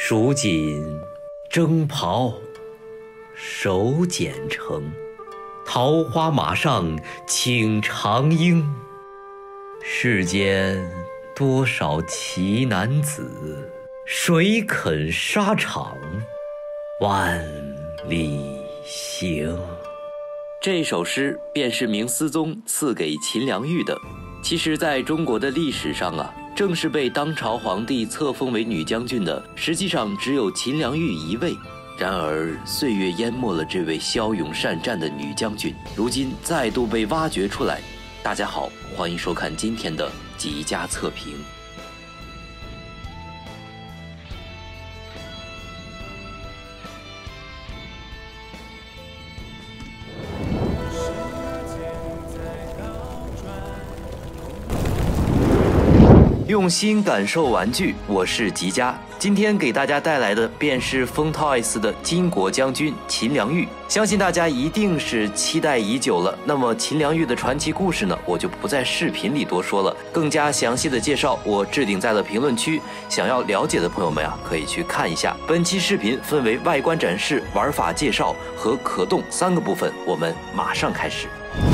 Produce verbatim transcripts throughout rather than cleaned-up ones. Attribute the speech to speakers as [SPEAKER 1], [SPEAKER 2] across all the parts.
[SPEAKER 1] 蜀锦征袍手剪成，桃花马上请长缨。世间多少奇男子，谁肯沙场万里行。这首诗便是明思宗赐给秦良玉的。其实在中国的历史上啊，正是被当朝皇帝册封为女将军的，实际上只有秦良玉一位。然而岁月淹没了这位骁勇善战的女将军，如今再度被挖掘出来。大家好，欢迎收看今天的极佳测评。用心感受玩具，我是极佳。今天给大家带来的便是风 Toys 的巾帼将军秦良玉，相信大家一定是期待已久了。那么秦良玉的传奇故事呢，我就不在视频里多说了，更加详细的介绍我置顶在了评论区，想要了解的朋友们啊，可以去看一下。本期视频分为外观展示、玩法介绍和可动三个部分，我们马上开始。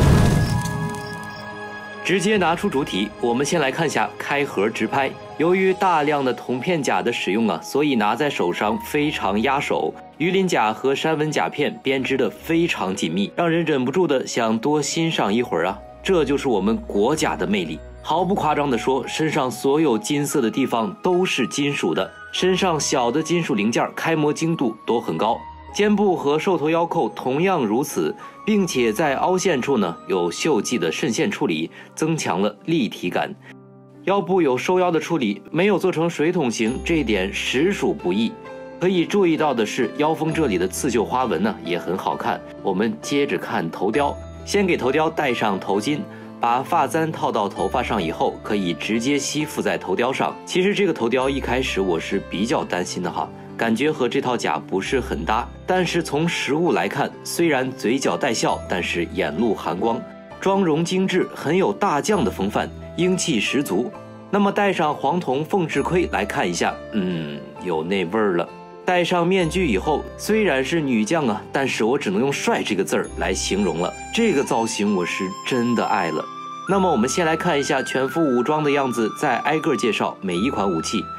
[SPEAKER 1] 直接拿出主体，我们先来看下开盒直拍。由于大量的铜片甲的使用啊，所以拿在手上非常压手。鱼鳞甲和山纹甲片编织的非常紧密，让人忍不住的想多欣赏一会儿啊。这就是我们国甲的魅力。毫不夸张的说，身上所有金色的地方都是金属的，身上小的金属零件开模精度都很高。肩部和兽头腰扣同样如此，并且在凹陷处呢有锈迹的渗线处理，增强了立体感。腰部有收腰的处理，没有做成水桶形，这一点实属不易。可以注意到的是，腰封这里的刺绣花纹呢也很好看。我们接着看头雕，先给头雕戴上头巾，把发簪套到头发上以后，可以直接吸附在头雕上。其实这个头雕一开始我是比较担心的哈。感觉和这套甲不是很搭，但是从实物来看，虽然嘴角带笑，但是眼露寒光，妆容精致，很有大将的风范，英气十足。那么戴上黄铜凤翅盔来看一下，嗯，有那味儿了。戴上面具以后，虽然是女将啊，但是我只能用帅这个字儿来形容了。这个造型我是真的爱了。那么我们先来看一下全副武装的样子，再挨个介绍每一款武器。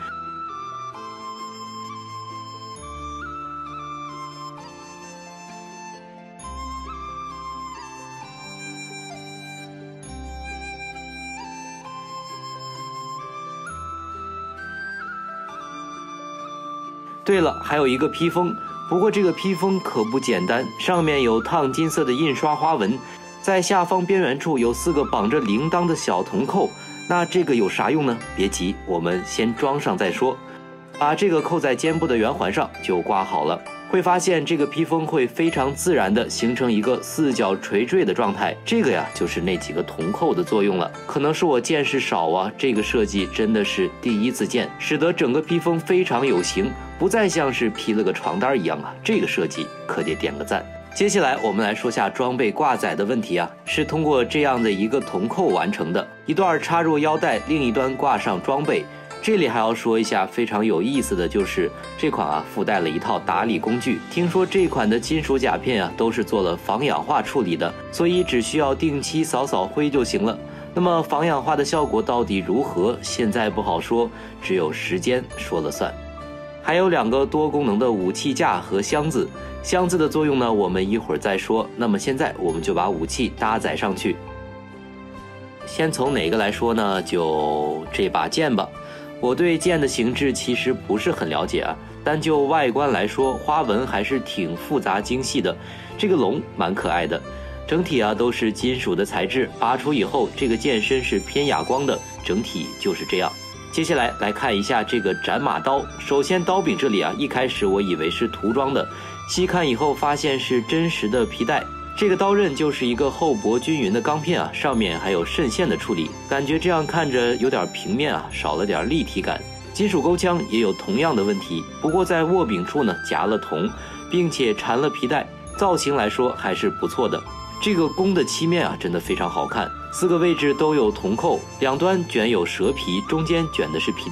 [SPEAKER 1] 对了，还有一个披风，不过这个披风可不简单，上面有烫金色的印刷花纹，在下方边缘处有四个绑着铃铛的小铜扣。那这个有啥用呢？别急，我们先装上再说。把这个扣在肩部的圆环上就挂好了。会发现这个披风会非常自然地形成一个四角垂坠的状态，这个呀就是那几个铜扣的作用了。可能是我见识少啊，这个设计真的是第一次见，使得整个披风非常有型，不再像是披了个床单一样啊，这个设计可得点个赞。接下来我们来说下装备挂载的问题啊，是通过这样的一个铜扣完成的，一段插入腰带，另一端挂上装备。这里还要说一下非常有意思的就是这款啊附带了一套打理工具，听说这款的金属甲片啊都是做了防氧化处理的，所以只需要定期扫扫灰就行了。那么防氧化的效果到底如何，现在不好说，只有时间说了算。还有两个多功能的武器架和箱子，箱子的作用呢我们一会儿再说。那么现在我们就把武器搭载上去。先从哪个来说呢？就这把剑吧。我对剑的形制其实不是很了解啊，但就外观来说，花纹还是挺复杂精细的。这个龙蛮可爱的，整体啊都是金属的材质，拔出以后这个剑身是偏哑光的，整体就是这样。接下来来看一下这个斩马刀，首先刀柄这里啊，一开始我以为是涂装的，细看以后发现是真实的皮带。这个刀刃就是一个厚薄均匀的钢片啊，上面还有渗线的处理，感觉这样看着有点平面啊，少了点立体感。金属钩枪也有同样的问题，不过在握柄处呢夹了铜，并且缠了皮带，造型来说还是不错的。这个弓的漆面啊，真的非常好看，四个位置都有铜扣，两端卷有蛇皮，中间卷的是皮带啊，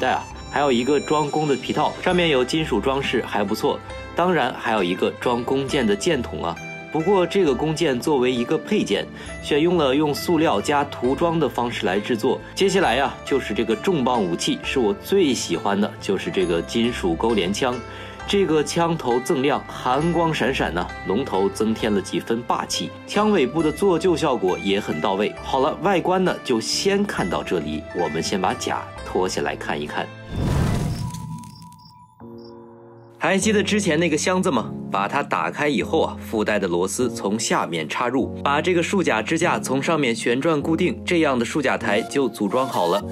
[SPEAKER 1] 还有一个装弓的皮套，上面有金属装饰，还不错。当然还有一个装弓箭的箭筒啊。不过这个弓箭作为一个配件，选用了用塑料加涂装的方式来制作。接下来呀，就是这个重磅武器，是我最喜欢的，就是这个金属钩镰枪。这个枪头锃亮，寒光闪闪呢、啊，龙头增添了几分霸气，枪尾部的做旧效果也很到位。好了，外观呢就先看到这里，我们先把甲脱下来看一看。还记得之前那个箱子吗？把它打开以后啊，附带的螺丝从下面插入，把这个束甲支架从上面旋转固定，这样的束甲台就组装好了。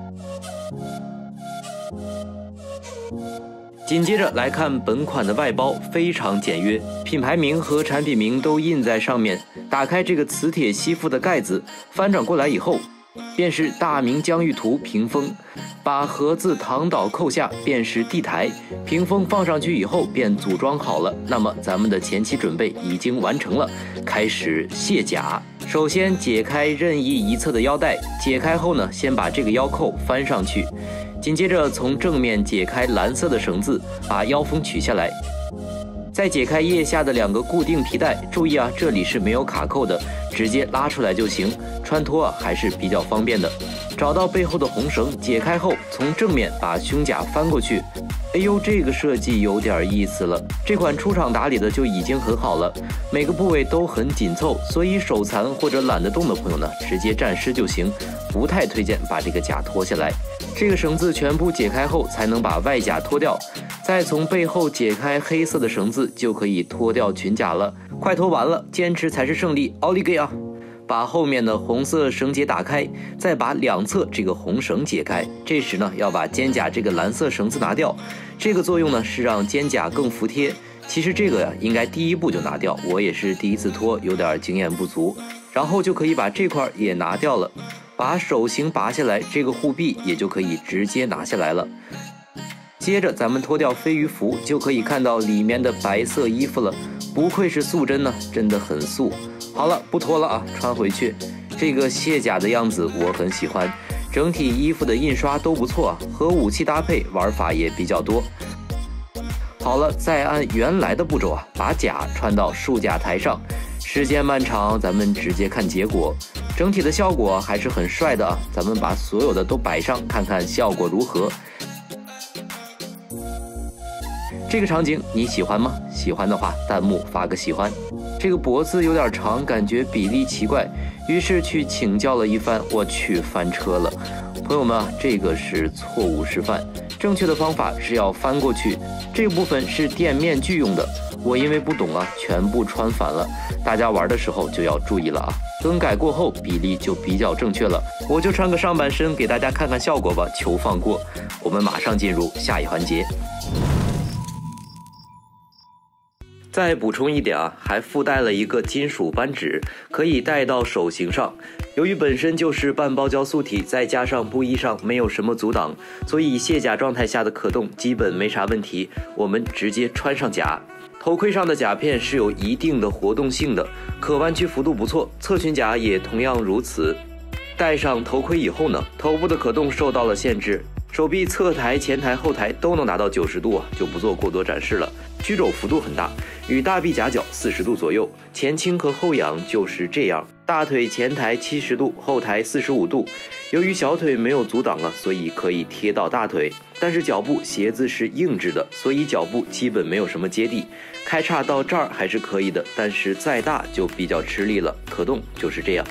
[SPEAKER 1] 紧接着来看本款的外包，非常简约，品牌名和产品名都印在上面。打开这个磁铁吸附的盖子，翻转过来以后，便是大明疆域图屏风。把盒子躺倒扣下，便是地台，屏风放上去以后便组装好了。那么咱们的前期准备已经完成了，开始卸甲。首先解开任意一侧的腰带，解开后呢，先把这个腰扣翻上去，紧接着从正面解开蓝色的绳子，把腰封取下来。再解开腋下的两个固定皮带，注意啊，这里是没有卡扣的，直接拉出来就行，穿脱啊还是比较方便的。找到背后的红绳，解开后从正面把胸甲翻过去。哎呦，这个设计有点意思了。这款出厂打理的就已经很好了，每个部位都很紧凑，所以手残或者懒得动的朋友呢，直接站尸就行，不太推荐把这个甲脱下来。这个绳子全部解开后才能把外甲脱掉，再从背后解开黑色的绳子，就可以脱掉裙甲了。快脱完了，坚持才是胜利，奥利给啊！把后面的红色绳结打开，再把两侧这个红绳解开。这时呢，要把肩甲这个蓝色绳子拿掉，这个作用呢是让肩甲更服帖。其实这个呀，应该第一步就拿掉，我也是第一次脱，有点经验不足。然后就可以把这块也拿掉了，把手型拔下来，这个护臂也就可以直接拿下来了。接着咱们脱掉飞鱼服，就可以看到里面的白色衣服了，不愧是素真呢，真的很素。好了，不脱了啊，穿回去。这个卸甲的样子我很喜欢，整体衣服的印刷都不错，和武器搭配玩法也比较多。好了，再按原来的步骤啊，把甲穿到束甲台上。时间漫长，咱们直接看结果。整体的效果还是很帅的啊，咱们把所有的都摆上，看看效果如何。这个场景你喜欢吗？喜欢的话，弹幕发个喜欢。这个脖子有点长，感觉比例奇怪，于是去请教了一番。我去，翻车了！朋友们啊，这个是错误示范，正确的方法是要翻过去。这部分是垫面具用的，我因为不懂啊，全部穿反了。大家玩的时候就要注意了啊！更改过后比例就比较正确了。我就穿个上半身给大家看看效果吧，求放过。我们马上进入下一环节。再补充一点啊，还附带了一个金属扳指，可以带到手型上。由于本身就是半包胶素体，再加上布衣上没有什么阻挡，所以卸甲状态下的可动基本没啥问题。我们直接穿上甲。头盔上的甲片是有一定的活动性的，可弯曲幅度不错，侧裙甲也同样如此。戴上头盔以后呢，头部的可动受到了限制。手臂侧抬、前抬、后抬都能达到九十度啊，就不做过多展示了。曲肘幅度很大，与大臂夹角四十度左右，前倾和后仰就是这样。大腿前抬七十度，后抬四十五度。由于小腿没有阻挡啊，所以可以贴到大腿。但是脚部鞋子是硬质的，所以脚部基本没有什么接地。开叉到这儿还是可以的，但是再大就比较吃力了。可动就是这样。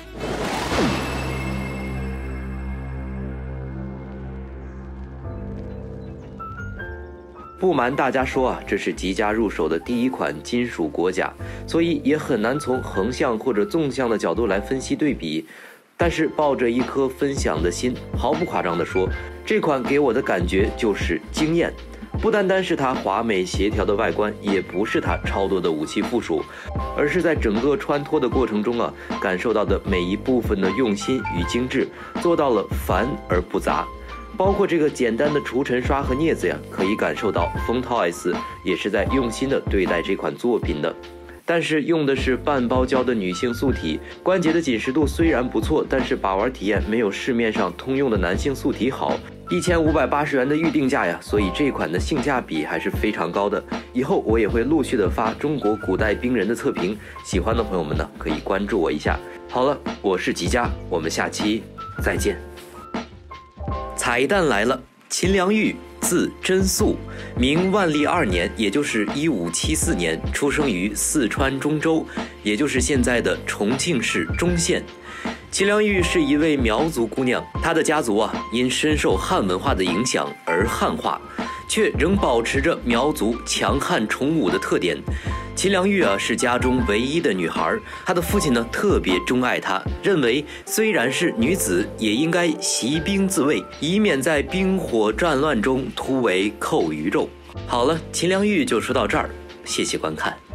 [SPEAKER 1] 不瞒大家说啊，这是吉家入手的第一款金属国甲，所以也很难从横向或者纵向的角度来分析对比。但是抱着一颗分享的心，毫不夸张地说，这款给我的感觉就是惊艳。不单单是它华美协调的外观，也不是它超多的武器附属，而是在整个穿脱的过程中啊，感受到的每一部分的用心与精致，做到了繁而不杂。包括这个简单的除尘刷和镊子呀，可以感受到风涛 S 也是在用心的对待这款作品的。但是用的是半包胶的女性素体，关节的紧实度虽然不错，但是把玩体验没有市面上通用的男性素体好。 一千五百八十元的预定价呀，所以这款的性价比还是非常高的。以后我也会陆续的发中国古代兵人的测评，喜欢的朋友们呢可以关注我一下。好了，我是吉佳，我们下期再见。彩蛋来了，秦良玉字真素，明万历二年，也就是一五七四年，出生于四川中州，也就是现在的重庆市忠县。秦良玉是一位苗族姑娘，她的家族啊因深受汉文化的影响而汉化，却仍保持着苗族强悍崇武的特点。秦良玉啊是家中唯一的女孩，她的父亲呢特别钟爱她，认为虽然是女子，也应该习兵自卫，以免在兵火战乱中突围扣鱼肉。好了，秦良玉就说到这儿，谢谢观看。